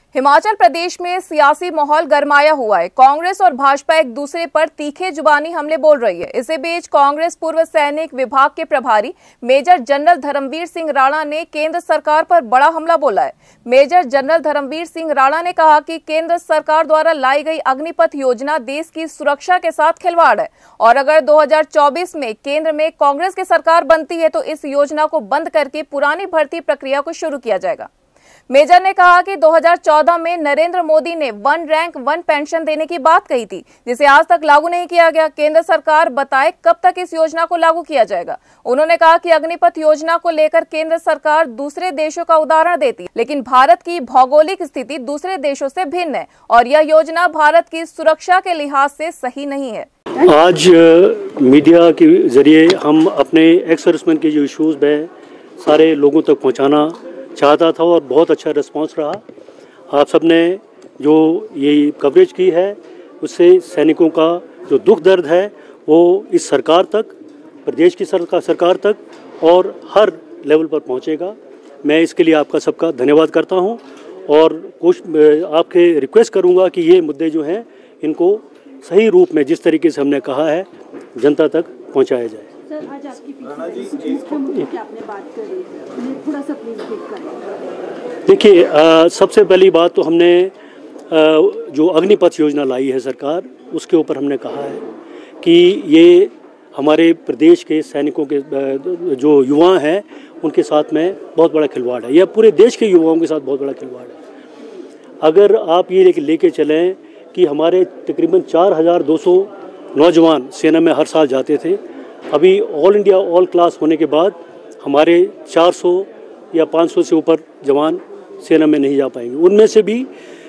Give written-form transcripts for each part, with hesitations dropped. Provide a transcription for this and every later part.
हिमाचल प्रदेश में सियासी माहौल गरमाया हुआ है। कांग्रेस और भाजपा एक दूसरे पर तीखे जुबानी हमले बोल रही है। इसी बीच कांग्रेस पूर्व सैनिक विभाग के प्रभारी मेजर जनरल धर्मवीर सिंह राणा ने केंद्र सरकार पर बड़ा हमला बोला है। मेजर जनरल धर्मवीर सिंह राणा ने कहा कि केंद्र सरकार द्वारा लाई गई अग्निपथ योजना देश की सुरक्षा के साथ खिलवाड़ है और अगर 2024 में केंद्र में कांग्रेस की सरकार बनती है तो इस योजना को बंद करके पुरानी भर्ती प्रक्रिया को शुरू किया जाएगा। मेजर ने कहा कि 2014 में नरेंद्र मोदी ने 1 रैंक 1 पेंशन देने की बात कही थी, जिसे आज तक लागू नहीं किया गया। केंद्र सरकार बताए कब तक इस योजना को लागू किया जाएगा। उन्होंने कहा कि अग्निपथ योजना को लेकर केंद्र सरकार दूसरे देशों का उदाहरण देती है, लेकिन भारत की भौगोलिक स्थिति दूसरे देशों से भिन्न है और यह योजना भारत की सुरक्षा के लिहाज से सही नहीं है। आज मीडिया के जरिए हम अपने एक्स सर्विसमैन के जो इश्यूज में सारे लोगों तक पहुँचाना चाहता था और बहुत अच्छा रिस्पांस रहा। आप सबने जो ये कवरेज की है उससे सैनिकों का जो दुख दर्द है वो इस सरकार तक, प्रदेश की सरकार तक और हर लेवल पर पहुंचेगा। मैं इसके लिए आपका सबका धन्यवाद करता हूं और आपके रिक्वेस्ट करूंगा कि ये मुद्दे जो हैं इनको सही रूप में जिस तरीके से हमने कहा है जनता तक पहुँचाया जाए। सर, आज आपकी मुख्य मुद्दे की आपने बात करी, थोड़ा सा प्लीज ब्रीफ करें। देखिए, सबसे पहली बात तो हमने जो अग्निपथ योजना लाई है सरकार, उसके ऊपर हमने कहा है कि ये हमारे प्रदेश के सैनिकों के जो युवा हैं उनके साथ में बहुत बड़ा खिलवाड़ है। यह पूरे देश के युवाओं के साथ बहुत बड़ा खिलवाड़ है। अगर आप ये लेके चलें कि हमारे तकरीबन 4200 नौजवान सेना में हर साल जाते थे, अभी ऑल इंडिया ऑल क्लास होने के बाद हमारे 400 या 500 से ऊपर जवान सेना में नहीं जा पाएंगे। उनमें से भी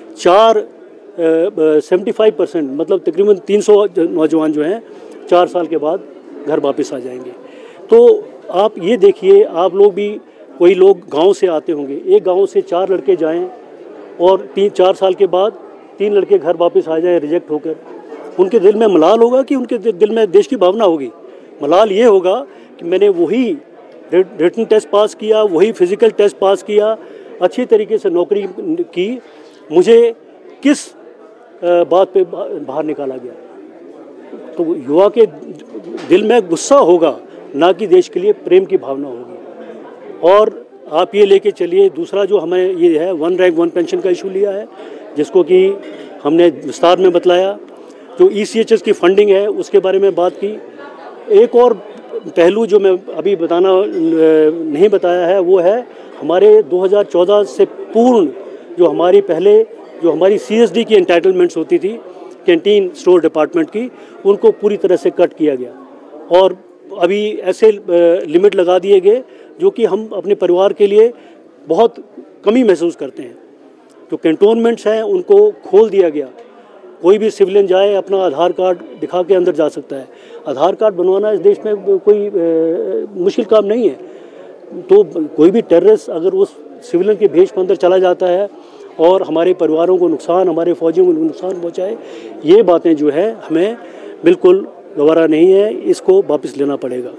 75% मतलब तकरीबन 300 नौजवान जो हैं 4 साल के बाद घर वापस आ जाएंगे। तो आप ये देखिए, आप लोग भी कोई लोग गांव से आते होंगे, एक गांव से 4 लड़के जाएं और 3-4 साल के बाद 3 लड़के घर वापस आ जाएं रिजेक्ट होकर, उनके दिल में मलाल होगा कि उनके दिल में देश की भावना होगी? मलाल ये होगा कि मैंने वही रिटन टेस्ट पास किया, वही फिज़िकल टेस्ट पास किया, अच्छी तरीके से नौकरी की, मुझे किस बात पे बाहर निकाला गया? तो युवा के दिल में गुस्सा होगा, ना कि देश के लिए प्रेम की भावना होगी। और आप ये लेके चलिए, दूसरा जो हमें ये है 1 रैंक 1 पेंशन का इशू लिया है, जिसको कि हमने विस्तार में बतलाया। जो ECHS की फंडिंग है उसके बारे में बात की। एक और पहलू जो मैं अभी नहीं बताया है वो है हमारे 2014 से पूर्ण जो हमारी CSD की एंटाइटलमेंट्स होती थी, कैंटीन स्टोर डिपार्टमेंट की, उनको पूरी तरह से कट किया गया और अभी ऐसे लिमिट लगा दिए गए जो कि हम अपने परिवार के लिए बहुत कमी महसूस करते हैं। जो कैंटोनमेंट्स हैं उनको खोल दिया गया। कोई भी सिविलियन जाए अपना आधार कार्ड दिखा के अंदर जा सकता है। आधार कार्ड बनवाना इस देश में कोई मुश्किल काम नहीं है। तो कोई भी टेररिस्ट अगर उस सिविलियन के भेष पर अंदर चला जाता है और हमारे परिवारों को नुकसान, हमारे फौजियों को नुकसान पहुंचाए, ये बातें जो है हमें बिल्कुल गवारा नहीं है, इसको वापस लेना पड़ेगा।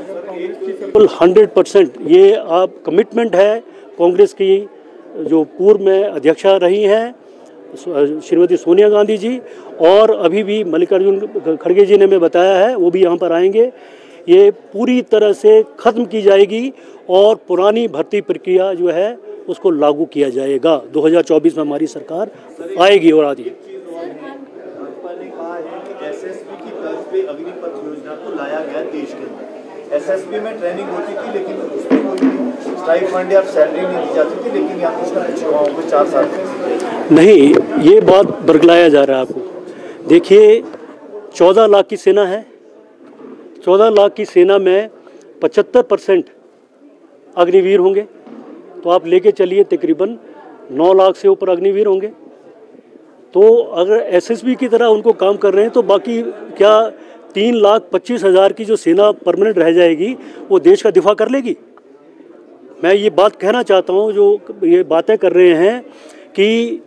100% ये आप कमिटमेंट है कांग्रेस की, जो पूर्व में अध्यक्षा रही हैं श्रीमती सोनिया गांधी जी, और अभी भी मल्लिकार्जुन खड़गे जी ने हमें बताया है, वो भी यहाँ पर आएंगे। ये पूरी तरह से ख़त्म की जाएगी और पुरानी भर्ती प्रक्रिया जो है उसको लागू किया जाएगा। 2024 में हमारी सरकार आएगी और आती है। SSB की तर्ज पे अग्निपथ योजना को लाया गया देश के अंदर। SSB में ट्रेनिंग होती थी लेकिन उसमें कोई स्ट्राइक फंड या सैलरी नहीं दी जाती थी, लेकिन यहाँ कुछ युवाओं को 4 साल नहीं, ये बात बरगलाया जा रहा है आपको। देखिए, 14 लाख की सेना है, 14 लाख की सेना में 75% अग्निवीर होंगे, तो आप लेके चलिए तकरीबन 9 लाख से ऊपर अग्निवीर होंगे। तो अगर SSB की तरह उनको काम कर रहे हैं तो बाकी क्या 3,25,000 की जो सेना परमानेंट रह जाएगी वो देश का दिफा कर लेगी? मैं ये बात कहना चाहता हूँ, जो ये बातें कर रहे हैं कि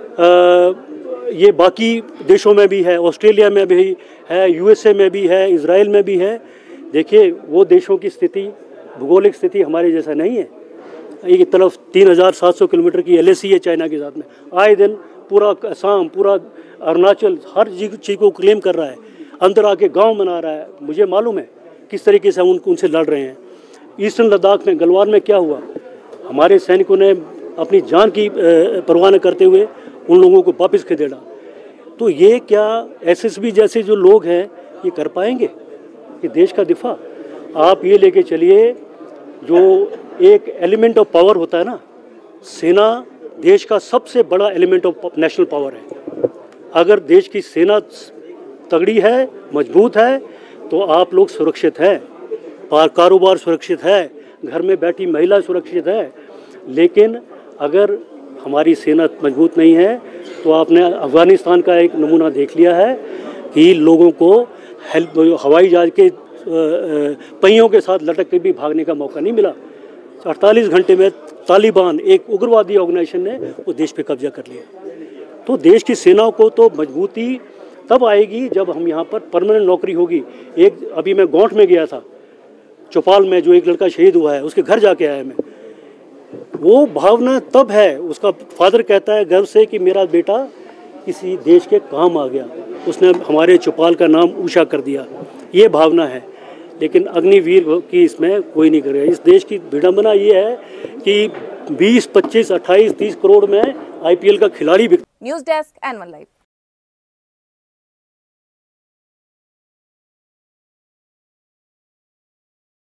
ये बाकी देशों में भी है, ऑस्ट्रेलिया में भी है, USA में भी है, इजराइल में भी है। देखिए, वो देशों की स्थिति, भूगोलिक स्थिति हमारे जैसा नहीं है। एक तरफ 3700 किलोमीटर की LAC है चाइना के साथ में, आए दिन पूरा असम, पूरा अरुणाचल हर चीज़ को क्लेम कर रहा है, अंदर आके गांव बना रहा है। मुझे मालूम है किस तरीके से हम उनसे लड़ रहे हैं। ईस्टर्न लद्दाख में गलवान में क्या हुआ, हमारे सैनिकों ने अपनी जान की परवाह न करते हुए उन लोगों को वापस खदेड़ा। तो ये क्या SSB जैसे जो लोग हैं ये कर पाएंगे कि देश का दिफा? आप ये लेके चलिए, जो एक एलिमेंट ऑफ पावर होता है ना, सेना देश का सबसे बड़ा एलिमेंट ऑफ नेशनल पावर है। अगर देश की सेना तगड़ी है, मजबूत है, तो आप लोग सुरक्षित हैं, कारोबार सुरक्षित है, घर में बैठी महिला सुरक्षित है। लेकिन अगर हमारी सेना मजबूत नहीं है तो आपने अफ़गानिस्तान का एक नमूना देख लिया है कि लोगों को हवाई जहाज़ के पहियों के साथ लटक के भी भागने का मौका नहीं मिला। 48 घंटे में तालिबान, एक उग्रवादी ऑर्गेनाइजेशन ने वो देश पे कब्जा कर लिया। तो देश की सेनाओं को तो मजबूती तब आएगी जब हम यहाँ पर परमानेंट नौकरी होगी। एक अभी मैं गौंठ में गया था, चौपाल में, जो एक लड़का शहीद हुआ है, उसके घर जाके आया मैं। वो भावना तब है, उसका फादर कहता है गर्व से कि मेरा बेटा किसी देश के काम आ गया, उसने हमारे चौपाल का नाम ऊंचा कर दिया। ये भावना है, लेकिन अग्निवीर की इसमें कोई नहीं करेगा। इस देश की विडंबना ये है कि 20, 25, 28, 30 करोड़ में IPL का खिलाड़ी बिक। News desk N1 live.